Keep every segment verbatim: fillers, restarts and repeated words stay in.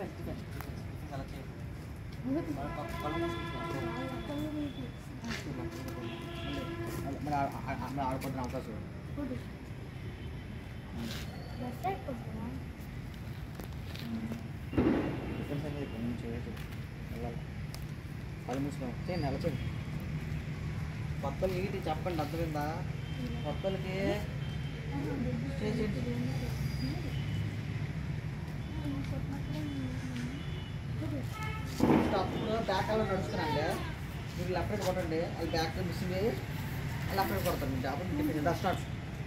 ఆడుకుంటున్నా అవకాశం కళ్ళు మూసుకున్నాం చేయండి అలా చేయండి కొత్తలు ఏంటి చెప్పండి అర్థమైందా కొత్తలకి అప్పుడు బ్యాక్ అలా నడుస్తున్నాండి మీరు లెఫ్ట్ రైట్ కొట్టండి అది బ్యాక్ మిస్సింగ్ అయ్యి లెఫ్ట్ రైట్ కొడతారు మీకు అప్పుడు డిఫెండ్ స్టార్ట్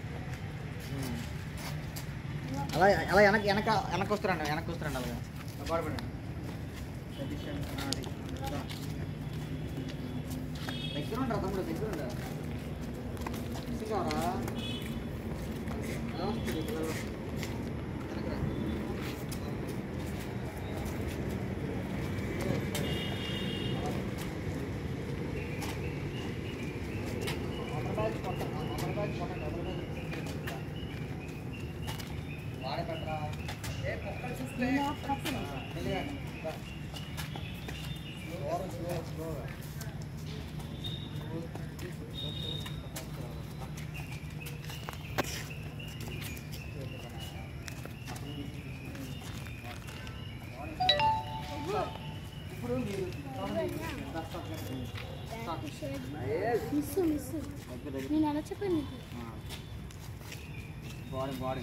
అలా అలా వెనక వెనక వెనక్కి వస్తారండి వెనక్కి వస్తారండి అలాగా గొడవపడండి దగ్గర ఉండరా తమ్ముడు దగ్గర ఉండరా మిస్సింగ్ కావరా ఎలా వస్తుంది వెనకరా వాడే పెట్టరా ఏ కుక్కలు చూస్తే స్లో స్లోగా ఇప్పుడు మీరు మిస్ మిస్ నేను అలా చెప్పాను నీకు body body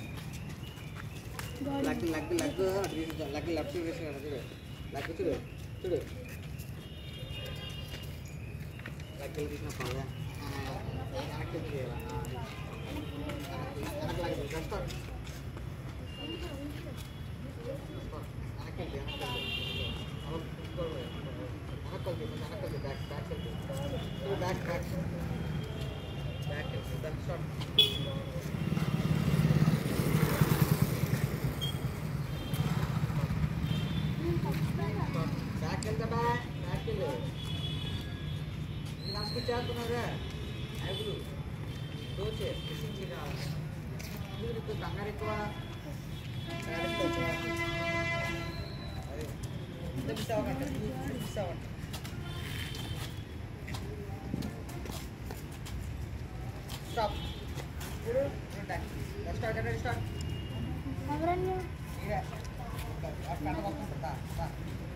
leg leg leg leg left వేసుకున్నాడు చూడు లెగ్ చూడు చూడు లెగ్ తీసిన పడదా వెనక్కి చేయాలి వెనక్కి లాగి వెనక్కి వెనక్కి back back back back back back start back వెళ్తా బ్యాక్ వెళ్ళు లాస్ట్ చేస్తున్నారా ఐదులు దోచే కిసించి కావాలి కంగారు ఎక్కువ అదే ఇంత మిస్ అవ్వకండి మిస్ అవ్వండి స్టాప్ ఇప్పుడు స్టార్ట్ స్టార్ట్ ఎవరన్నా కంట మొత్తం